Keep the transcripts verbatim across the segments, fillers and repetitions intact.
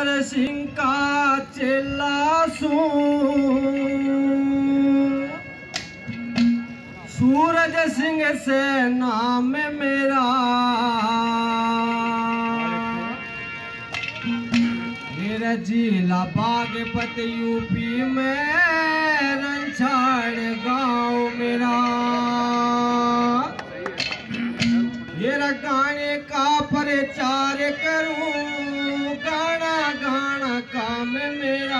अमर सिंह का चेला सू, सूरज सिंह से नाम मेरा, मेरा जिला बागपत यूपी में रंछाड़ गांव मेरा। मेरा गाने का प्रचार करूं, गाना गाना काम मेरा।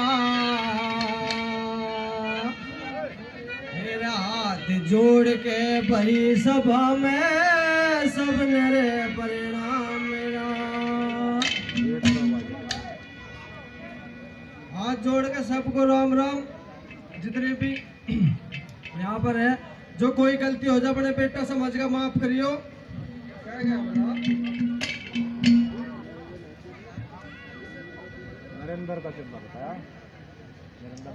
मेरा हाथ जोड़ के भरी सभा में सब नरे परिणाम मेरा। हाथ जोड़ के सबको राम राम। जितने भी यहाँ पर है, जो कोई गलती हो जाए अपने बेटा समझ का माफ करियो। नरेंद्र का चिन्ह बताया, नरेंद्र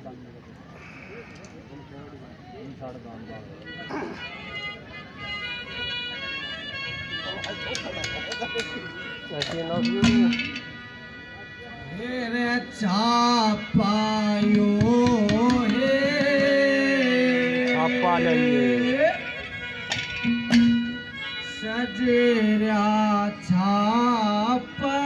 मेरे चापायो हे छापा लइए सजेरा छापा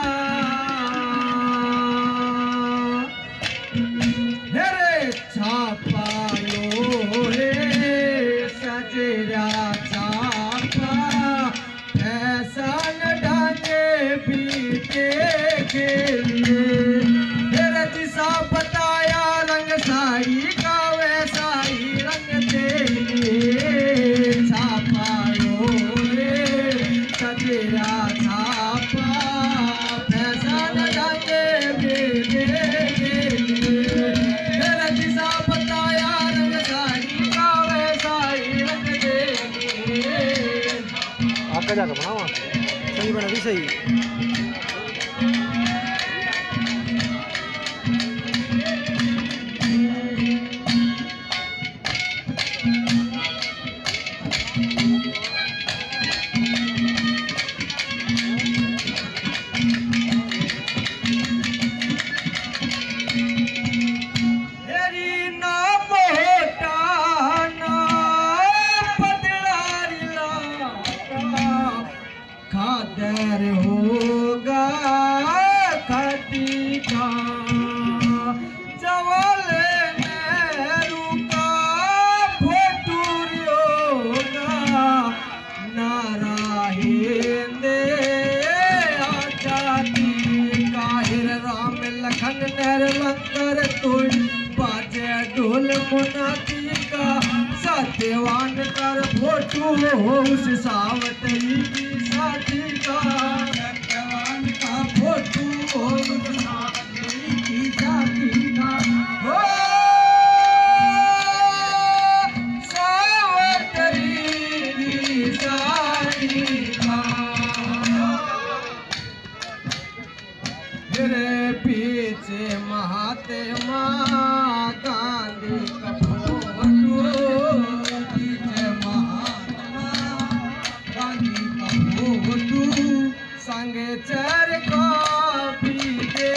हेरे छापायो हे सजेरा छापा ऐसा न डांगे बीते के लिए। हेरे जिसा बताया रंग साड़ी का वैसा ही रंग तेरे छापायो सजेरा छापा फैशन डांगे बीते के लिए। मेरा जिसा बताया रंग साड़ी का वैसा ही रंग तेरे। आपका जाकर बनाओ, सही बना भी सही। खादर होगा खटी का जवाले नेहरू का फोटूर होगा नारा हिंदे आजादी का। हिर राम लखन नर लंगर तुड़ बाजे ढोल मुनाती का। सत्यवान कर फोटू उस सावतरी की साथी का। सत्यवान का फोटू उस सावतरी की साथी का। हो सावतरी की साथी का। मेरे पीछे महात्मा गांधी का संगे चर को पीते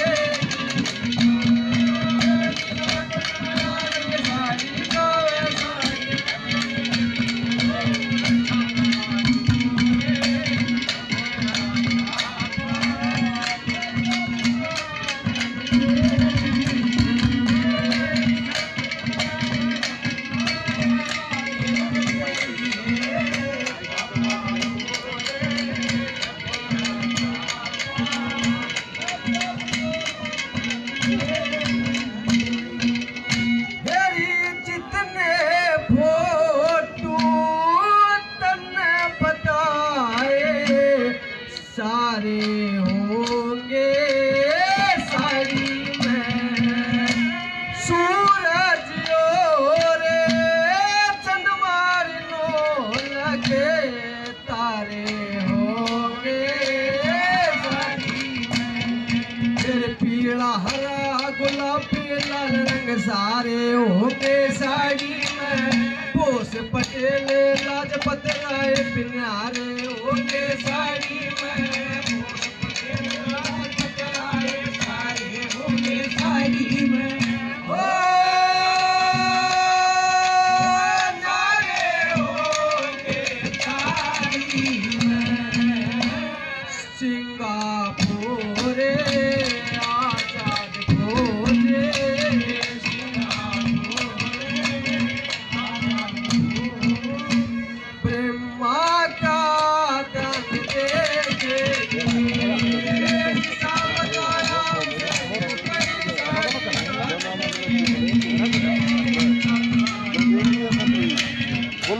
सारे होंगे साड़ी में सूरज और चंदमारी नो लगे तारे होंगे साड़ी में। फिर पीला हरा गुलाबी लाल रंग सारे होंगे साड़ी में। बोस पटेल लाजपत राय पिन्यारे होंगे साड़ी में। बोस पटेल लाजपत राय साड़ी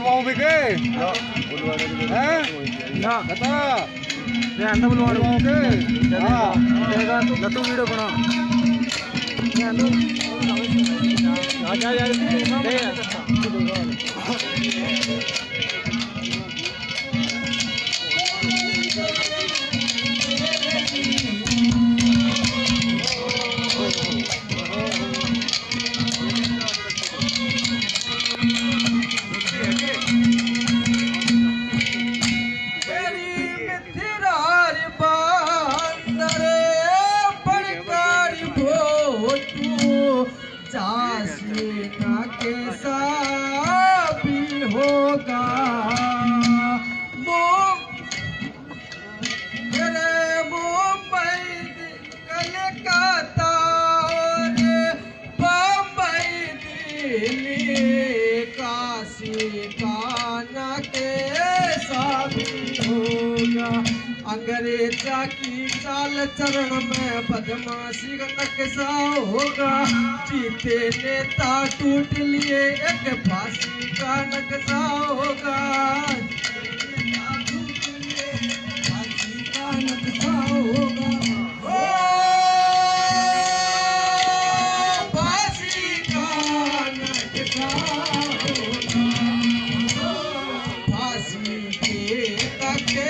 बुलवाऊं भी के हैं ना बता ये अंदर बुलवाऊं के हां देगा तो तू वीडियो बना ये अंदर आ जा जा दे अंग्रेजा की चाल चरण में बदमाशी का नक्शा होगा। जीते नेता टूट लिए एक फांसी का नक्शा होगा। फांसी का नक्शा होगा। फांसी का नक्शा होगा। फांसी के तके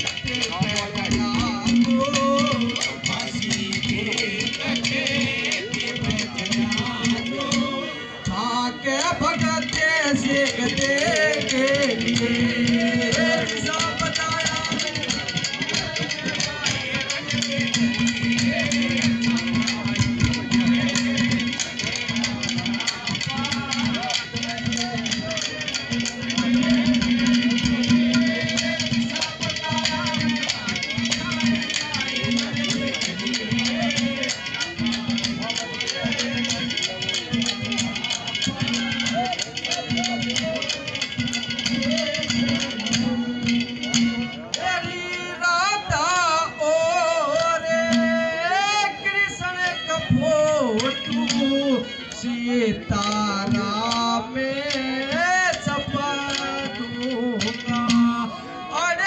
तारा में छपा दूंगा और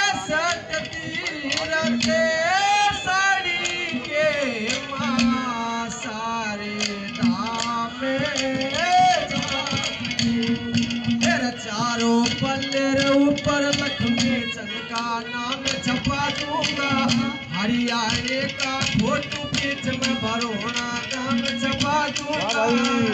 सटती साड़ी के माँ सारे दामे तेरे चारों पल्ले ऊपर लक्ष्मी चंद का नाम छपा दूंगा। हरियाणे का फोटो बीच में भरोना नाम छपा दूंगा।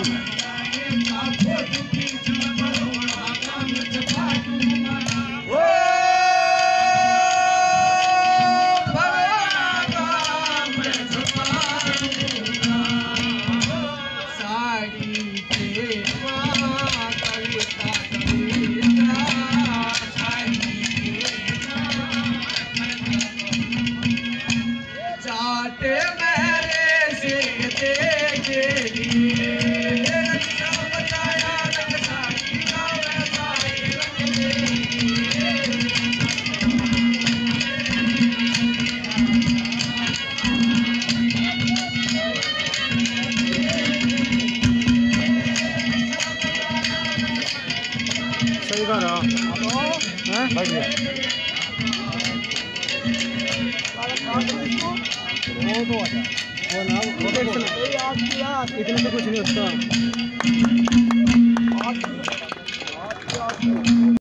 सही कर रहा हैं बैठ गया वो तो आता वो ना वो इतने तो कुछ नहीं होता।